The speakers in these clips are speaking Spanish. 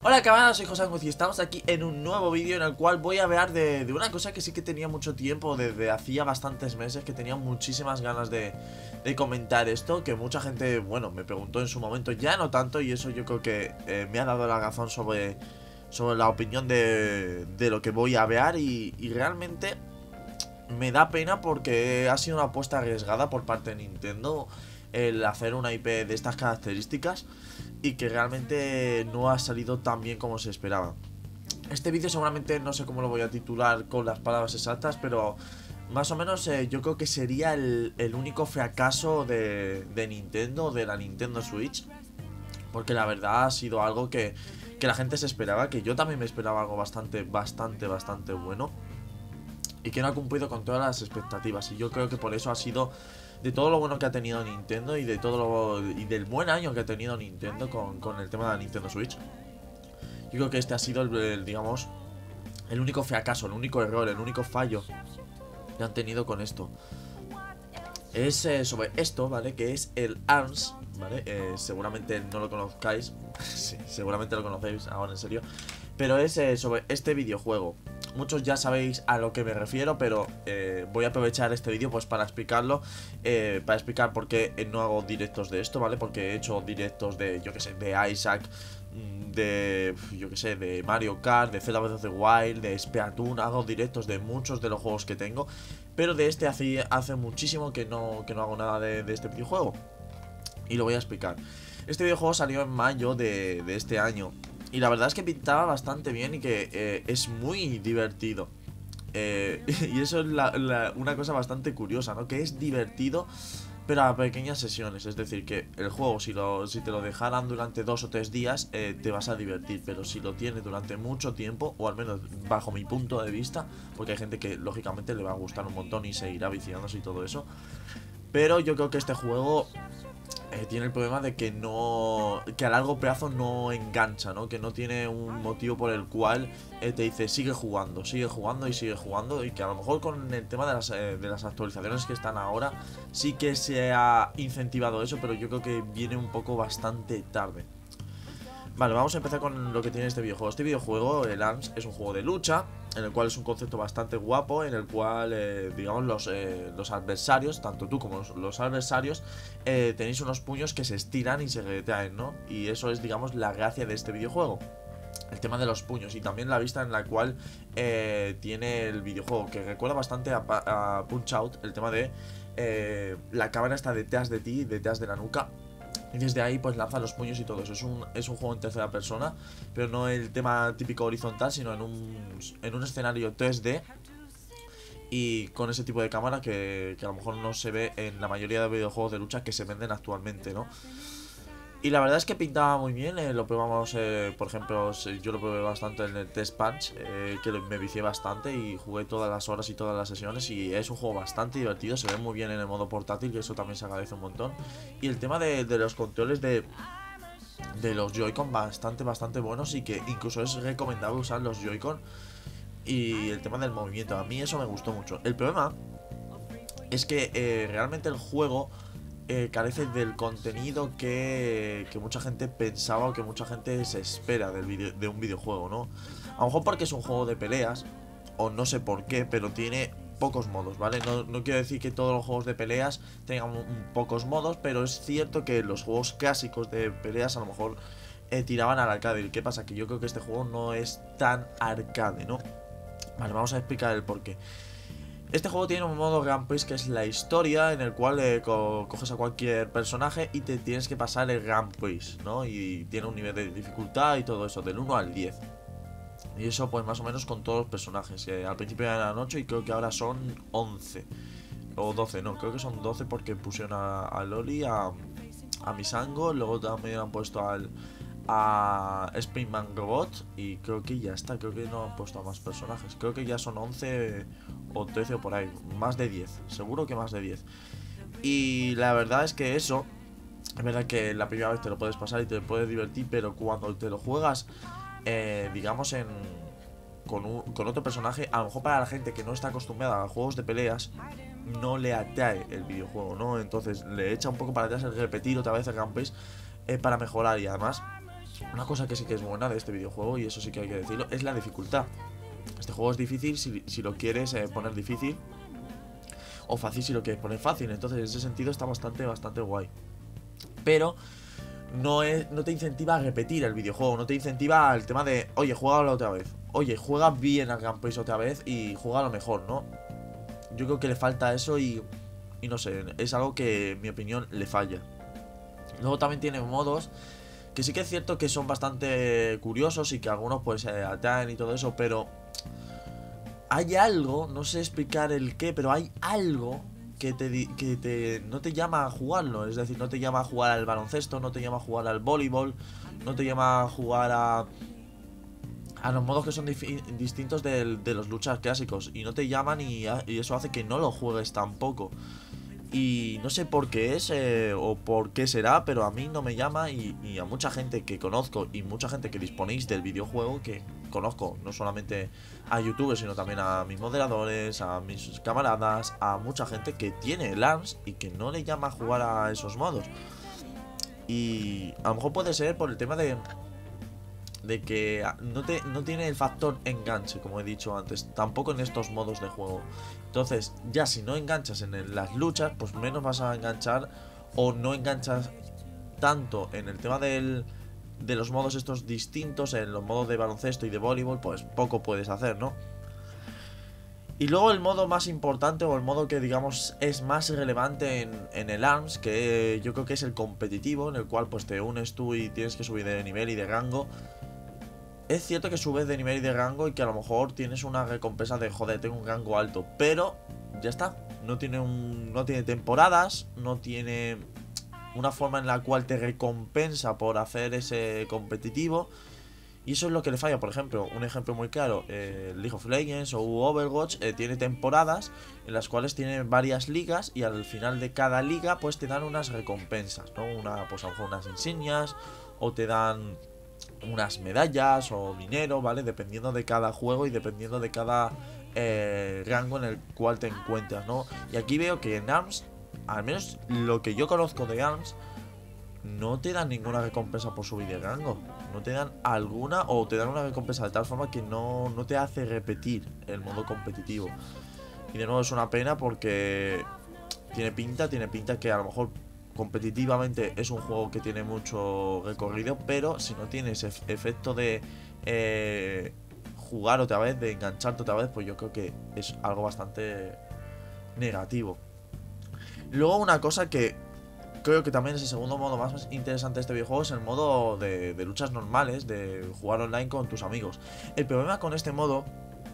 Hola cabrones, soy José Angus y estamos aquí en un nuevo vídeo en el cual voy a hablar de una cosa que sí que tenía mucho tiempo, desde hacía bastantes meses, que tenía muchísimas ganas de comentar esto, que mucha gente, bueno, me preguntó en su momento, ya no tanto, y eso yo creo que me ha dado la razón sobre la opinión de lo que voy a hablar y realmente me da pena porque ha sido una apuesta arriesgada por parte de Nintendo el hacer una IP de estas características y que realmente no ha salido tan bien como se esperaba. Este vídeo seguramente no sé cómo lo voy a titular con las palabras exactas, pero más o menos yo creo que sería el único fracaso de Nintendo, de la Nintendo Switch, porque la verdad ha sido algo que la gente se esperaba, que yo también me esperaba algo bastante bueno y que no ha cumplido con todas las expectativas. Y yo creo que por eso ha sido, de todo lo bueno que ha tenido Nintendo y de todo y del buen año que ha tenido Nintendo con el tema de la Nintendo Switch, yo creo que este ha sido digamos, el único fracaso, el único error, el único fallo que han tenido con esto. Es sobre esto, ¿vale? Que es el ARMS, ¿vale? Seguramente no lo conozcáis. Sí, seguramente lo conocéis, ahora en serio. Pero es sobre este videojuego. Muchos ya sabéis a lo que me refiero, pero voy a aprovechar este vídeo pues para explicarlo. Para explicar por qué no hago directos de esto, ¿vale? Porque he hecho directos de, yo que sé, de Isaac, de, yo que sé, de Mario Kart, de Zelda Breath of the Wild, de Splatoon. Hago directos de muchos de los juegos que tengo, pero de este hace muchísimo que no hago nada de este videojuego. Y lo voy a explicar. Este videojuego salió en mayo de este año y la verdad es que pintaba bastante bien y que es muy divertido. Y eso es una cosa bastante curiosa, ¿no? Que es divertido, pero a pequeñas sesiones. Es decir, que el juego, si te lo dejaran durante 2 o 3 días, te vas a divertir. Pero si lo tienes durante mucho tiempo, o al menos bajo mi punto de vista, porque hay gente que lógicamente le va a gustar un montón y seguirá viciándose y todo eso, pero yo creo que este juego tiene el problema de que a largo plazo no engancha, ¿no? Que no tiene un motivo por el cual te dice sigue jugando y sigue jugando, y que a lo mejor con el tema de las actualizaciones que están ahora sí que se ha incentivado eso, pero yo creo que viene un poco bastante tarde. Vale, vamos a empezar con lo que tiene este videojuego. Este videojuego, el ARMS, es un juego de lucha, en el cual es un concepto bastante guapo, en el cual, digamos, los adversarios, tanto tú como los adversarios, tenéis unos puños que se estiran y se retraen, ¿no? Y eso es, digamos, la gracia de este videojuego. El tema de los puños y también la vista en la cual tiene el videojuego, que recuerda bastante a Punch Out, el tema de la cámara está detrás de ti, detrás de la nuca, y desde ahí pues lanza los puños y todo eso. Es un juego en tercera persona, pero no el tema típico horizontal, sino en un escenario 3D. Y con ese tipo de cámara que a lo mejor no se ve en la mayoría de videojuegos de lucha que se venden actualmente, ¿no? Y la verdad es que pintaba muy bien, lo probamos, por ejemplo, yo lo probé bastante en el Test Punch, que me vicié bastante y jugué todas las horas y todas las sesiones, y es un juego bastante divertido, se ve muy bien en el modo portátil, que eso también se agradece un montón. Y el tema de los controles de los Joy-Con bastante buenos, y que incluso es recomendable usar los Joy-Con, y el tema del movimiento, a mí eso me gustó mucho. El problema es que realmente el juego carece del contenido que mucha gente pensaba o que mucha gente se espera de un videojuego, ¿no? A lo mejor porque es un juego de peleas, o no sé por qué, pero tiene pocos modos, ¿vale? No quiero decir que todos los juegos de peleas tengan pocos modos, pero es cierto que los juegos clásicos de peleas a lo mejor tiraban al arcade. ¿Y qué pasa? Que yo creo que este juego no es tan arcade, ¿no? Vale, vamos a explicar el porqué. Este juego tiene un modo gameplay, que es la historia, en el cual coges a cualquier personaje y te tienes que pasar el gameplay, ¿no? Y tiene un nivel de dificultad y todo eso, del 1 al 10. Y eso pues más o menos con todos los personajes, que al principio eran 8 y creo que ahora son 11. O 12, no, creo que son 12 porque pusieron a Loli, a Misango, luego también han puesto a Springman Robot, y creo que ya está, creo que no han puesto a más personajes, creo que ya son 11 o 13 o por ahí, más de 10, seguro que más de 10. Y la verdad es que eso, es verdad que la primera vez te lo puedes pasar y te puedes divertir, pero cuando te lo juegas, digamos, con otro personaje, a lo mejor para la gente que no está acostumbrada a juegos de peleas, no le atrae el videojuego, ¿no? Entonces le echa un poco para atrás el repetir otra vez el gameplay para mejorar. Y además Una cosa que sí que es buena de este videojuego, y eso sí que hay que decirlo, es la dificultad. Este juego es difícil si lo quieres poner difícil, o fácil si lo quieres poner fácil. Entonces en ese sentido está bastante guay. Pero no te incentiva a repetir el videojuego, no te incentiva al tema de, oye, juégalo otra vez, oye, juega bien al Gunplace otra vez y juega lo mejor, ¿no? Yo creo que le falta eso y no sé, es algo que en mi opinión le falla. Luego también tiene modos que sí que es cierto que son bastante curiosos y que algunos pues atraen y todo eso, pero hay algo, no sé explicar el qué, pero hay algo que no te llama a jugarlo. Es decir, no te llama a jugar al baloncesto, no te llama a jugar al voleibol, no te llama a jugar a los modos que son distintos de los luchas clásicos. Y no te llaman y eso hace que no lo juegues tampoco. Y no sé por qué es o por qué será, pero a mí no me llama y a mucha gente que conozco y mucha gente que disponéis del videojuego, que conozco no solamente a youtubers sino también a mis moderadores, a mis camaradas, a mucha gente que tiene el ARMS y que no le llama a jugar a esos modos. Y a lo mejor puede ser por el tema de que no tiene el factor enganche, como he dicho antes, tampoco en estos modos de juego. Entonces, ya si no enganchas en las luchas, pues menos vas a enganchar, o no enganchas tanto en el tema de los modos estos distintos, en los modos de baloncesto y de voleibol, pues poco puedes hacer, ¿no? Y luego el modo más importante, o el modo que digamos es más relevante en el ARMS, que yo creo que es el competitivo, en el cual pues te unes tú y tienes que subir de nivel y de rango. Es cierto que subes de nivel y de rango y que a lo mejor tienes una recompensa de, joder, tengo un rango alto, pero ya está, no tiene temporadas, no tiene una forma en la cual te recompensa por hacer ese competitivo. Y eso es lo que le falla. Por ejemplo, un ejemplo muy claro, League of Legends o Overwatch tiene temporadas en las cuales tiene varias ligas, y al final de cada liga pues te dan unas recompensas, ¿no? Pues a lo mejor unas insignias, o te dan unas medallas o dinero, ¿vale? Dependiendo de cada juego y dependiendo de cada rango en el cual te encuentras, ¿no? Y aquí veo que en ARMS, al menos lo que yo conozco de ARMS, no te dan ninguna recompensa por subir de rango. No te dan alguna, o te dan una recompensa de tal forma que no te hace repetir el modo competitivo. Y de nuevo es una pena porque tiene pinta que a lo mejor competitivamente es un juego que tiene mucho recorrido, pero si no tiene ese efecto de jugar otra vez, de engancharte otra vez, pues yo creo que es algo bastante negativo. Luego una cosa que creo que también es el segundo modo más interesante de este videojuego, es el modo de luchas normales, de jugar online con tus amigos. El problema con este modo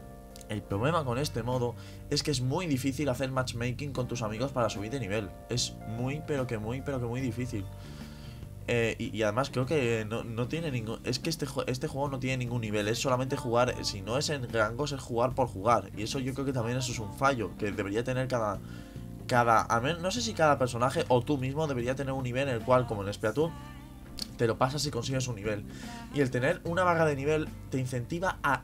es que es muy difícil hacer matchmaking con tus amigos para subir de nivel. Es muy muy difícil. Y además creo que no tiene ningún... Es que este juego no tiene ningún nivel. Es solamente jugar, si no es en rangos, es jugar por jugar. Y eso yo creo que también eso es un fallo que debería tener a menos, no sé si cada personaje o tú mismo debería tener un nivel en el cual, como en Splatoon, te lo pasas y consigues un nivel. Y el tener una barra de nivel te incentiva a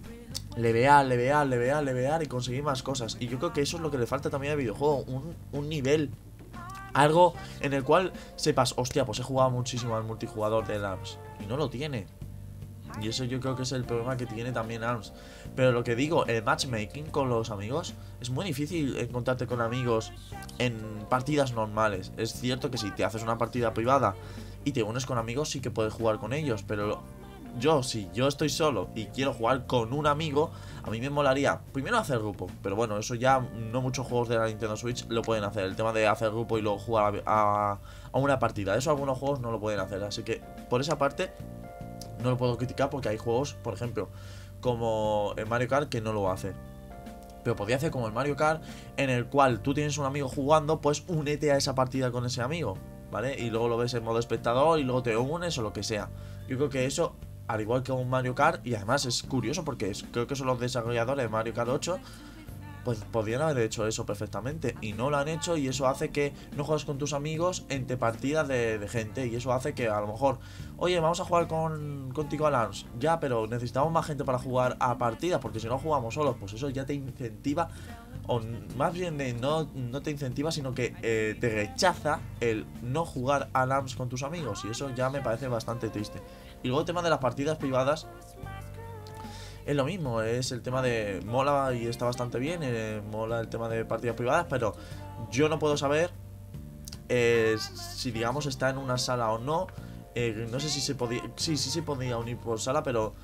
levear y conseguir más cosas. Y yo creo que eso es lo que le falta también al videojuego, un nivel, algo en el cual sepas, hostia, pues he jugado muchísimo al multijugador de ARMS, y no lo tiene. Y eso yo creo que es el problema que tiene también ARMS. Pero lo que digo, el matchmaking con los amigos, es muy difícil encontrarte con amigos en partidas normales. Es cierto que si te haces una partida privada y te unes con amigos, sí que puedes jugar con ellos, pero si yo estoy solo y quiero jugar con un amigo, a mí me molaría primero hacer grupo. Pero bueno, eso ya no muchos juegos de la Nintendo Switch lo pueden hacer, el tema de hacer grupo y luego jugar a una partida. Eso algunos juegos no lo pueden hacer, así que por esa parte no lo puedo criticar, porque hay juegos, por ejemplo, como el Mario Kart, que no lo hace. Pero podría hacer como el Mario Kart, en el cual tú tienes un amigo jugando, pues únete a esa partida con ese amigo, ¿vale? Y luego lo ves en modo espectador y luego te unes o lo que sea. Yo creo que eso, al igual que un Mario Kart, y además es curioso porque creo que son los desarrolladores de Mario Kart 8, pues podrían haber hecho eso perfectamente y no lo han hecho, y eso hace que no juegues con tus amigos entre partidas de gente, y eso hace que a lo mejor, oye, vamos a jugar contigo al ARMS, ya, pero necesitamos más gente para jugar a partidas, porque si no jugamos solos, pues eso ya te incentiva, o más bien no te incentiva, sino que te rechaza el no jugar al ARMS con tus amigos, y eso ya me parece bastante triste. Y luego el tema de las partidas privadas es lo mismo, es el tema de mola y está bastante bien, mola el tema de partidas privadas, pero yo no puedo saber si digamos está en una sala o no. No sé si se podía, sí se podía unir por sala, pero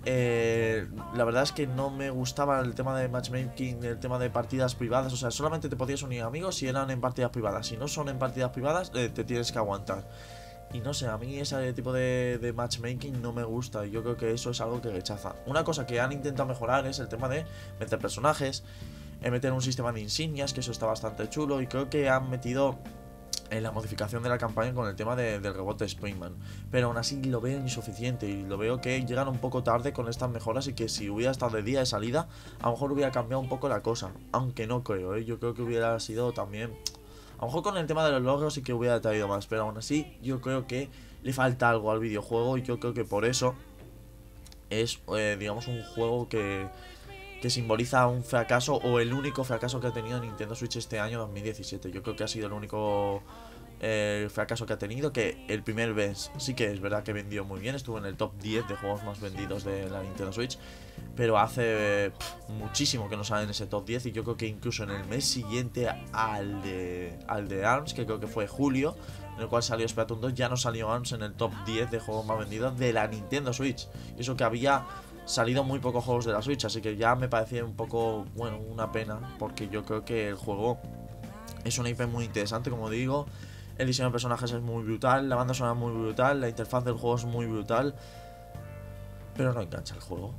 la verdad es que no me gustaba el tema de matchmaking, el tema de partidas privadas. O sea, solamente te podías unir amigos si eran en partidas privadas. Si no son en partidas privadas, te tienes que aguantar. Y no sé, a mí ese tipo de matchmaking no me gusta. Y yo creo que eso es algo que rechaza. Una cosa que han intentado mejorar es el tema de meter personajes, meter un sistema de insignias, que eso está bastante chulo. Y creo que han metido en la modificación de la campaña con el tema del rebote Springman. Pero aún así lo veo insuficiente y lo veo que llegan un poco tarde con estas mejoras, y que si hubiera estado de día de salida, a lo mejor hubiera cambiado un poco la cosa. Aunque no creo, yo creo que hubiera sido también... A lo mejor con el tema de los logros sí que hubiera traído más, pero aún así yo creo que le falta algo al videojuego, y yo creo que por eso es, digamos, un juego que simboliza un fracaso, o el único fracaso que ha tenido Nintendo Switch este año 2017. Yo creo que ha sido el único fracaso que ha tenido, que el primer mes sí que es verdad que vendió muy bien, estuvo en el top 10 de juegos más vendidos de la Nintendo Switch, pero hace muchísimo que no sale en ese top 10, y yo creo que incluso en el mes siguiente al de ARMS, que creo que fue julio, en el cual salió Splatoon 2, ya no salió ARMS en el top 10 de juegos más vendidos de la Nintendo Switch. Y eso que había salido muy pocos juegos de la Switch, así que ya me parecía un poco, bueno, una pena, porque yo creo que el juego es una IP muy interesante, como digo. El diseño de personajes es muy brutal, la banda sonora es muy brutal, la interfaz del juego es muy brutal, pero no engancha el juego.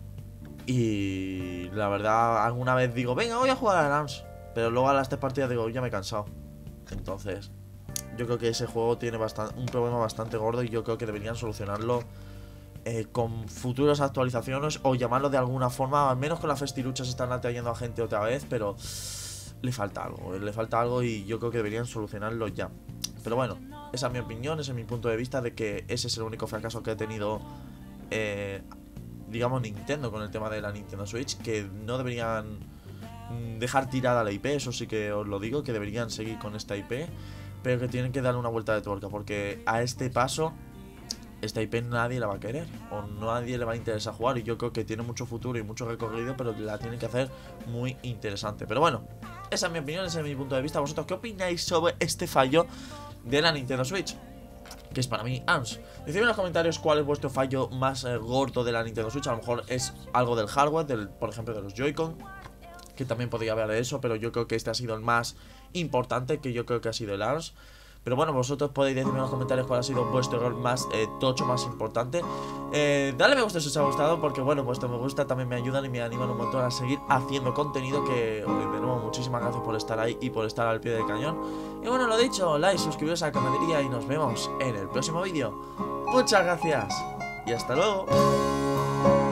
Y la verdad, alguna vez digo, venga, voy a jugar a ARMS, pero luego a las 3 partidas digo, ya me he cansado. Entonces, yo creo que ese juego tiene un problema bastante gordo, y yo creo que deberían solucionarlo con futuras actualizaciones, o llamarlo de alguna forma. Al menos con las festiluchas están atrayendo a gente otra vez, pero le falta algo, y yo creo que deberían solucionarlo ya. Pero bueno, esa es mi opinión, ese es mi punto de vista, de que ese es el único fracaso que ha tenido digamos, Nintendo con el tema de la Nintendo Switch, que no deberían dejar tirada la IP. Eso sí que os lo digo, que deberían seguir con esta IP, pero que tienen que darle una vuelta de tuerca, porque a este paso esta IP nadie la va a querer, o nadie le va a interesar jugar, y yo creo que tiene mucho futuro y mucho recorrido, pero la tienen que hacer muy interesante. Pero bueno, esa es mi opinión, ese es mi punto de vista. ¿Vosotros qué opináis sobre este fallo de la Nintendo Switch, que es para mí ARMS? Decidme en los comentarios cuál es vuestro fallo más gordo de la Nintendo Switch. A lo mejor es algo del hardware, por ejemplo de los Joy-Con, que también podría haber de eso, pero yo creo que este ha sido el más importante, que yo creo que ha sido el ARMS. Pero bueno, vosotros podéis decirme en los comentarios cuál ha sido vuestro error más tocho, más importante. Dale me gusta si os ha gustado, porque bueno, vuestro me gusta también me ayudan y me animan un montón a seguir haciendo contenido. Que de nuevo, muchísimas gracias por estar ahí y por estar al pie del cañón. Y bueno, lo dicho, like, suscribiros a la camaradería, y nos vemos en el próximo vídeo. Muchas gracias y hasta luego.